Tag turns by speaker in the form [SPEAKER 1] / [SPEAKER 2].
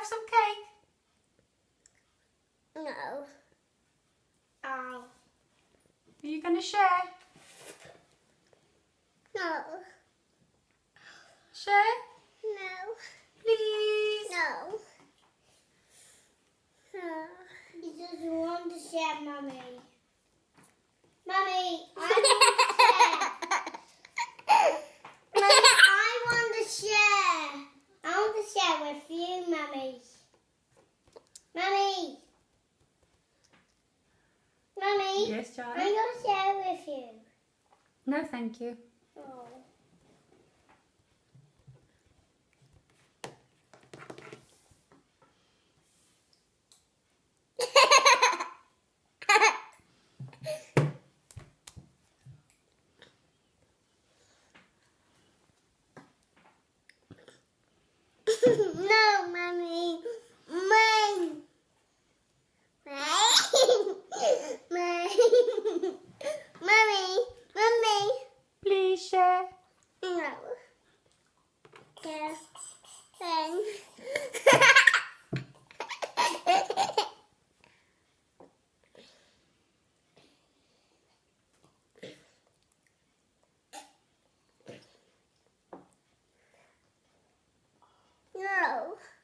[SPEAKER 1] have some cake?
[SPEAKER 2] No.
[SPEAKER 1] Are you going to share?
[SPEAKER 2] No.
[SPEAKER 1] Share?
[SPEAKER 2] No.
[SPEAKER 1] Please?
[SPEAKER 2] No. No. He doesn't want to share, Mummy. Mummy, I want to share. Mummy, I want to share with you, Mummy. Mummy. Mummy.
[SPEAKER 1] Yes,
[SPEAKER 2] I'm
[SPEAKER 1] Charlie?
[SPEAKER 2] going to share with you.
[SPEAKER 1] No, thank you.
[SPEAKER 2] Oh. No, Mommy. Mine. Mommy. Mommy.
[SPEAKER 1] Please share.
[SPEAKER 2] No. Yeah. Then. No.